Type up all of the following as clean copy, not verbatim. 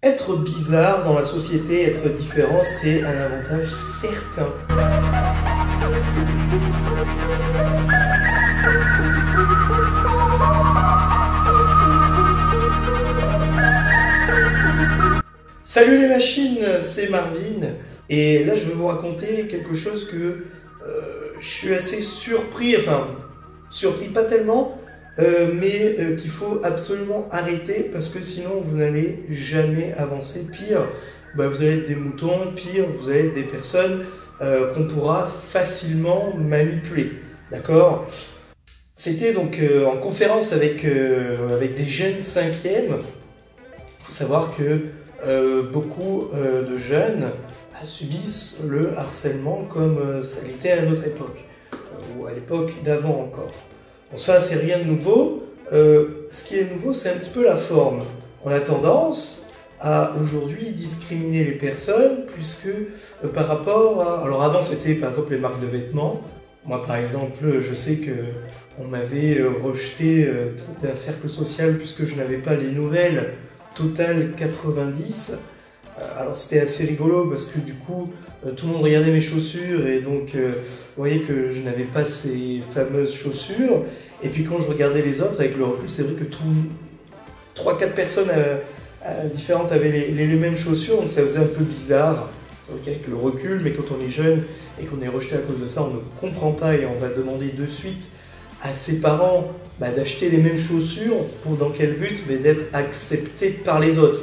Être bizarre dans la société, être différent, c'est un avantage certain. Salut les machines, c'est Marvin, et là je vais vous raconter quelque chose que je suis assez surpris, enfin surpris pas tellement, mais qu'il faut absolument arrêter parce que sinon vous n'allez jamais avancer. Pire, vous allez être des moutons, pire, vous allez être des personnes qu'on pourra facilement manipuler, d'accord? C'était donc en conférence avec des jeunes 5e. Il faut savoir que beaucoup de jeunes subissent le harcèlement comme ça l'était à notre époque, ou à l'époque d'avant encore. Bon, ça, c'est rien de nouveau. Ce qui est nouveau, c'est un petit peu la forme. On a tendance à aujourd'hui discriminer les personnes, puisque par rapport à... Alors avant, c'était par exemple les marques de vêtements. Moi, par exemple, je sais qu'on m'avait rejeté d'un cercle social puisque je n'avais pas les nouvelles Total 90. Alors c'était assez rigolo parce que du coup tout le monde regardait mes chaussures et donc vous voyez que je n'avais pas ces fameuses chaussures, et puis quand je regardais les autres avec le recul, c'est vrai que 3-4 personnes différentes avaient les mêmes chaussures, donc ça faisait un peu bizarre. C'est ok avec le recul, mais quand on est jeune et qu'on est rejeté à cause de ça, on ne comprend pas et on va demander de suite à ses parents d'acheter les mêmes chaussures dans quel but? D'être accepté par les autres.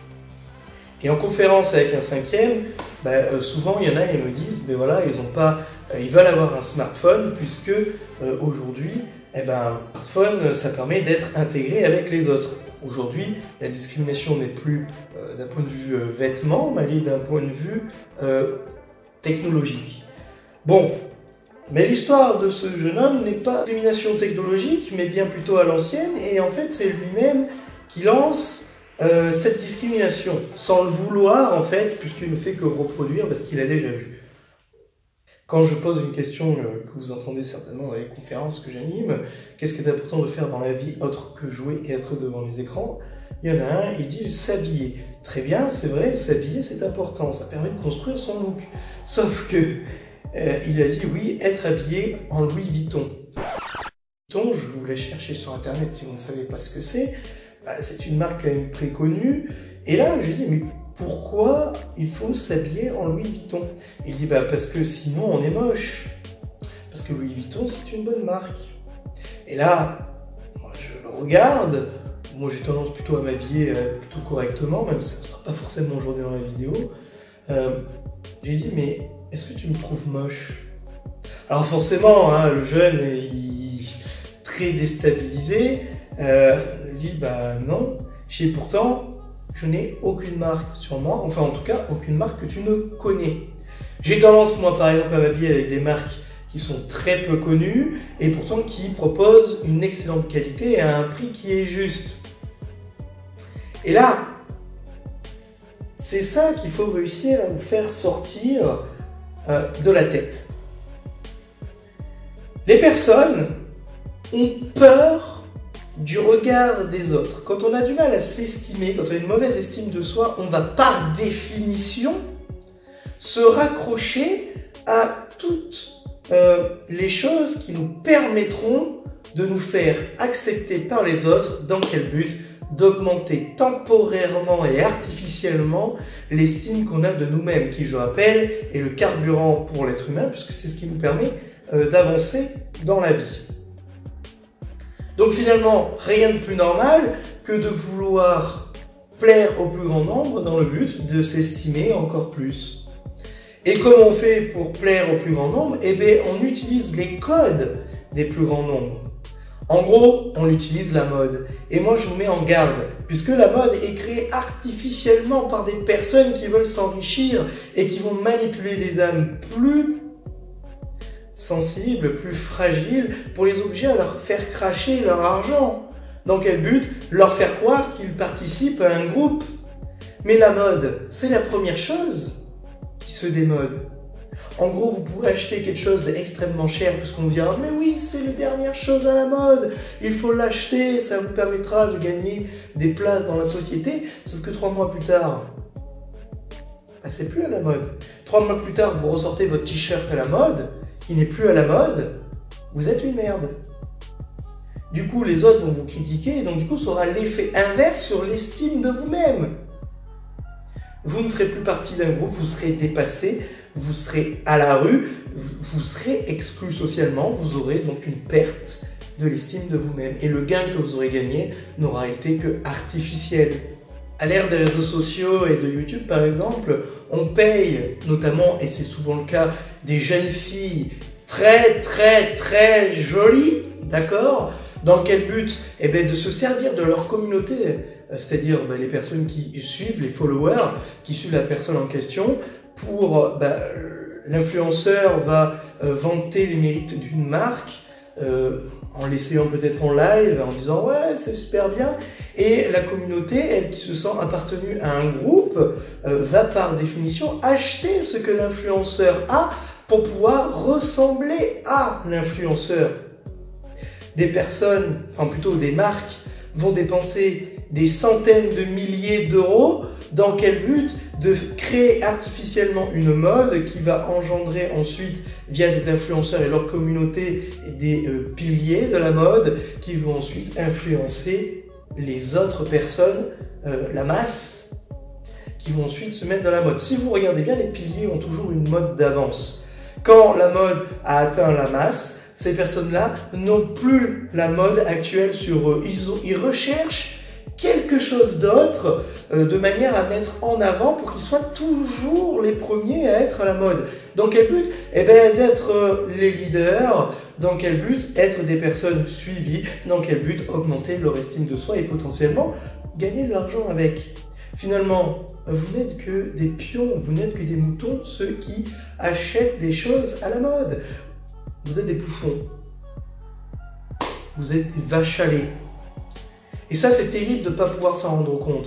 Et en conférence avec un 5e, souvent il y en a, ils me disent, voilà, ils veulent avoir un smartphone puisque aujourd'hui, un smartphone, ça permet d'être intégré avec les autres. Aujourd'hui, la discrimination n'est plus d'un point de vue vêtements, mais elle est d'un point de vue technologique. Bon, mais l'histoire de ce jeune homme n'est pas discrimination technologique, mais bien plutôt à l'ancienne, et en fait c'est lui-même qui lance cette discrimination, sans le vouloir en fait, puisqu'il ne fait que reproduire parce qu'il a déjà vu. Quand je pose une question que vous entendez certainement dans les conférences que j'anime, qu'est-ce qui est important de faire dans la vie autre que jouer et être devant les écrans? Il y en a un, il dit s'habiller. Très bien, c'est vrai, s'habiller c'est important, ça permet de construire son look. Sauf que, il a dit oui, être habillé en Louis Vuitton. Je vous laisse chercher sur internet si vous ne savez pas ce que c'est. C'est une marque quand même très connue. Et là, je lui dis, mais pourquoi il faut s'habiller en Louis Vuitton? Il dit, parce que sinon on est moche. Parce que Louis Vuitton, c'est une bonne marque. Et là, moi, je le regarde. Moi, j'ai tendance plutôt à m'habiller plutôt correctement, même si ça ne sera pas forcément aujourd'hui dans la vidéo. Je lui dis, mais est-ce que tu me trouves moche? Alors forcément, le jeune, il est très déstabilisé. Il dit non, je dis pourtant je n'ai aucune marque sur moi, enfin en tout cas aucune marque que tu ne connais. J'ai tendance moi par exemple à m'habiller avec des marques qui sont très peu connues et pourtant qui proposent une excellente qualité à un prix qui est juste. Et là, c'est ça qu'il faut réussir à vous faire sortir de la tête. Les personnes ont peur du regard des autres. Quand on a du mal à s'estimer, quand on a une mauvaise estime de soi, on va par définition se raccrocher à toutes les choses qui nous permettront de nous faire accepter par les autres. Dans quel but? D'augmenter temporairement et artificiellement l'estime qu'on a de nous-mêmes, qui, je rappelle, est le carburant pour l'être humain, puisque c'est ce qui nous permet d'avancer dans la vie. Donc finalement, rien de plus normal que de vouloir plaire au plus grand nombre dans le but de s'estimer encore plus. Et comment on fait pour plaire au plus grand nombre? On utilise les codes des plus grands nombres. En gros, on utilise la mode. Et moi, je vous mets en garde, puisque la mode est créée artificiellement par des personnes qui veulent s'enrichir et qui vont manipuler des âmes plus sensibles, plus fragiles, pour les obliger à leur faire cracher leur argent. Dans quel but? Leur faire croire qu'ils participent à un groupe. Mais la mode, c'est la première chose qui se démode. En gros, vous pourrez acheter quelque chose d'extrêmement cher puisqu'on vous dira « Mais oui, c'est les dernières choses à la mode, il faut l'acheter, ça vous permettra de gagner des places dans la société. » Sauf que 3 mois plus tard, bah, c'est plus à la mode. 3 mois plus tard, vous ressortez votre t-shirt à la mode, qui n'est plus à la mode, vous êtes une merde. Du coup, les autres vont vous critiquer, et donc du coup, ça aura l'effet inverse sur l'estime de vous-même. Vous ne ferez plus partie d'un groupe, vous serez dépassé, vous serez à la rue, vous serez exclu socialement, vous aurez donc une perte de l'estime de vous-même. Et le gain que vous aurez gagné n'aura été que artificiel. À l'ère des réseaux sociaux et de YouTube par exemple, on paye notamment, et c'est souvent le cas, des jeunes filles très jolies, d'accord? Dans quel but? Eh bien de se servir de leur communauté, c'est-à-dire les personnes qui suivent, les followers, qui suivent la personne en question, pour l'influenceur va vanter les mérites d'une marque, en l'essayant peut-être en live, en disant « ouais, c'est super bien ». Et la communauté, elle qui se sent appartenue à un groupe, va par définition acheter ce que l'influenceur a pour pouvoir ressembler à l'influenceur. Des personnes, enfin plutôt des marques, vont dépenser des centaines de milliers d'euros. Dans quel but? De créer artificiellement une mode qui va engendrer ensuite, via des influenceurs et leur communauté, des piliers de la mode qui vont ensuite influencer les autres personnes, la masse, qui vont ensuite se mettre dans la mode. Si vous regardez bien, les piliers ont toujours une mode d'avance. Quand la mode a atteint la masse, ces personnes-là n'ont plus la mode actuelle sur eux. Ils recherchent quelque chose d'autre de manière à mettre en avant pour qu'ils soient toujours les premiers à être à la mode. Dans quel but? Eh bien d'être les leaders. Dans quel but? Être des personnes suivies. Dans quel but? Augmenter leur estime de soi et potentiellement gagner de l'argent avec. Finalement, vous n'êtes que des pions, vous n'êtes que des moutons, ceux qui achètent des choses à la mode. Vous êtes des bouffons. Vous êtes des vaches à lait. Et ça, c'est terrible de ne pas pouvoir s'en rendre compte.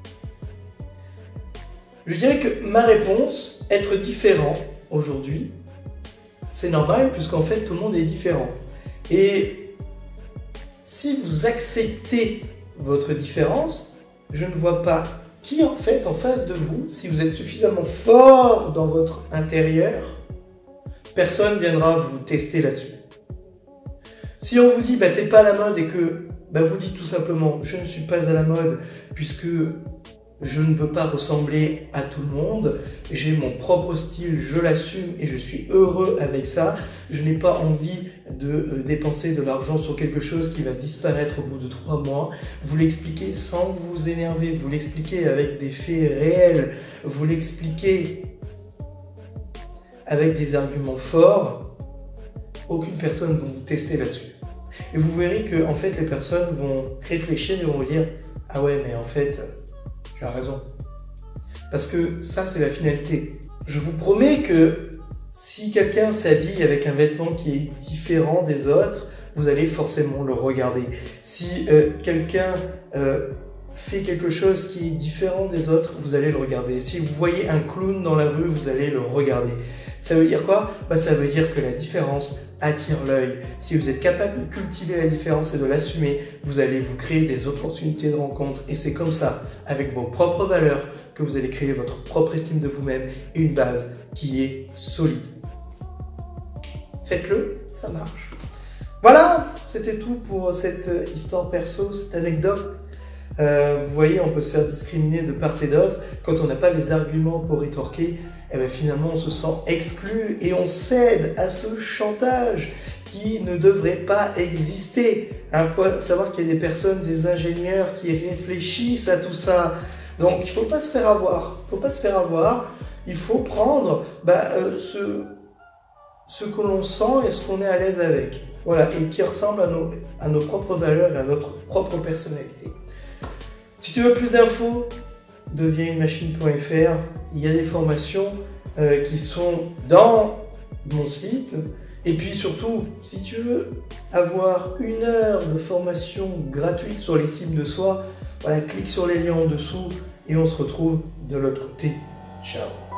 Je dirais que ma réponse, être différent aujourd'hui, c'est normal puisqu'en fait, tout le monde est différent. Et si vous acceptez votre différence, je ne vois pas qui en fait en face de vous, si vous êtes suffisamment fort dans votre intérieur, personne viendra vous tester là-dessus. Si on vous dit t'es pas à la mode et que vous dites tout simplement je ne suis pas à la mode puisque je ne veux pas ressembler à tout le monde, j'ai mon propre style, je l'assume et je suis heureux avec ça, je n'ai pas envie de dépenser de l'argent sur quelque chose qui va disparaître au bout de 3 mois, vous l'expliquez sans vous énerver, vous l'expliquez avec des faits réels, vous l'expliquez avec des arguments forts, aucune personne ne va vous tester là-dessus. Et vous verrez que en fait, les personnes vont réfléchir et vont vous dire « Ah ouais, mais en fait, tu as raison. » Parce que ça, c'est la finalité. Je vous promets que si quelqu'un s'habille avec un vêtement qui est différent des autres, vous allez forcément le regarder. Si quelqu'un fait quelque chose qui est différent des autres, vous allez le regarder. Si vous voyez un clown dans la rue, vous allez le regarder. Ça veut dire quoi? Ça veut dire que la différence attire l'œil. Si vous êtes capable de cultiver la différence et de l'assumer, vous allez vous créer des opportunités de rencontre. Et c'est comme ça, avec vos propres valeurs, que vous allez créer votre propre estime de vous-même et une base qui est solide. Faites-le, ça marche. Voilà, c'était tout pour cette histoire perso, cette anecdote. Vous voyez, on peut se faire discriminer de part et d'autre. Quand on n'a pas les arguments pour rétorquer, finalement on se sent exclu et on cède à ce chantage qui ne devrait pas exister. Il faut savoir qu'il y a des personnes, des ingénieurs qui réfléchissent à tout ça. Donc il ne faut pas se faire avoir. Il faut prendre ce que l'on sent et ce qu'on est à l'aise avec. Voilà, et qui ressemble à nos propres valeurs et à notre propre personnalité. Si tu veux plus d'infos, deviensunmachine.fr. Il y a des formations qui sont dans mon site. Et puis surtout, si tu veux avoir 1 heure de formation gratuite sur l'estime de soi, voilà, clique sur les liens en dessous et on se retrouve de l'autre côté. Ciao.